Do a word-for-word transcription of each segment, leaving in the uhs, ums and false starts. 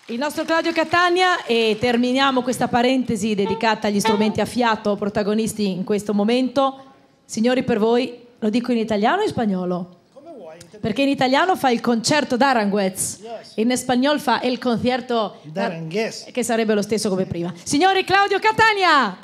Il nostro Claudio Catania, e terminiamo questa parentesi dedicata agli strumenti a fiato protagonisti in questo momento. Signori, per voi, lo dico in italiano o in spagnolo? Come vuoi. Perché in italiano fa il concerto d'Aranjuez, yes. In spagnolo fa il concerto d'Aranjuez, che sarebbe lo stesso come prima. Signori, Claudio Catania!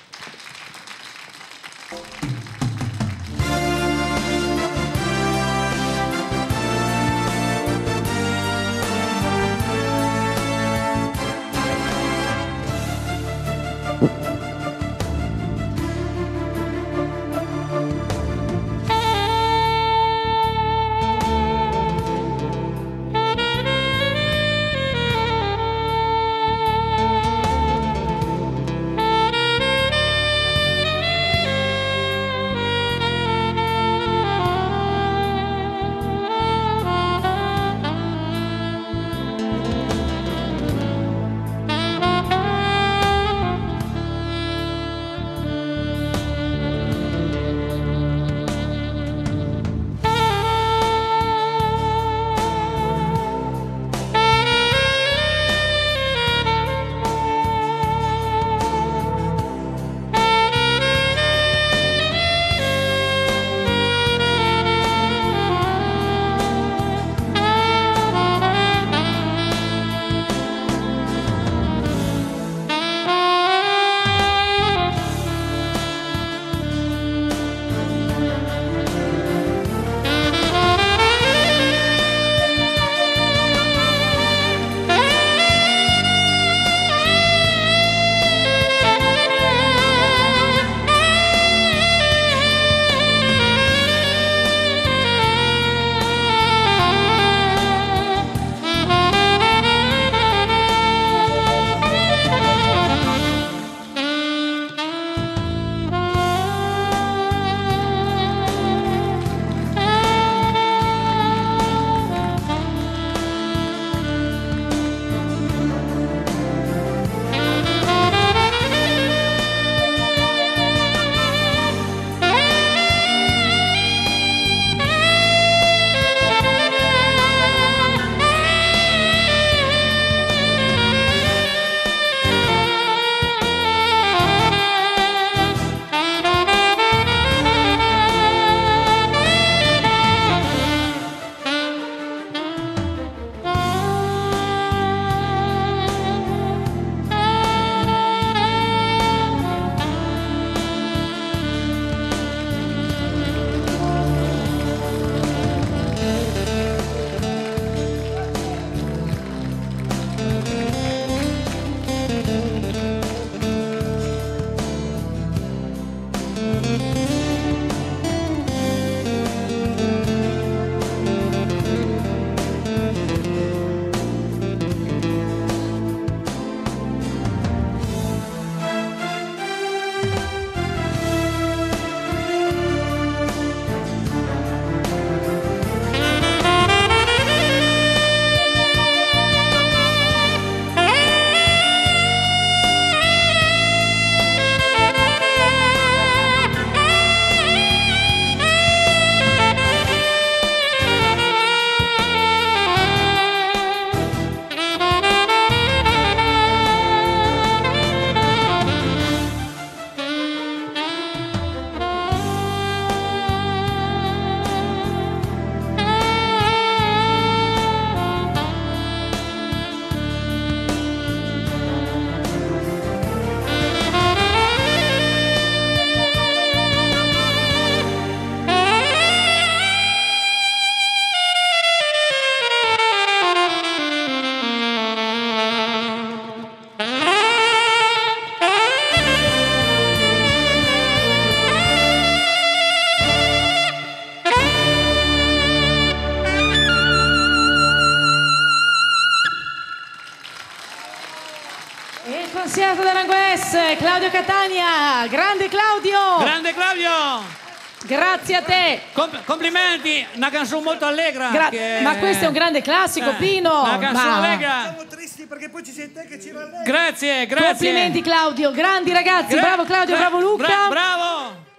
Il concerto d'Aranjuez, Claudio Catania, grande Claudio! Grande Claudio! Grazie a te! Com complimenti, una canzone molto allegra. Gra che... Ma questo è un grande classico, eh, Pino! Una canzone ma... allegra. Siamo tristi perché poi ci sei te che ci rallegri. Grazie, grazie. Complimenti Claudio, grandi ragazzi, Gra bravo Claudio, bra bravo Luca! Bra bravo!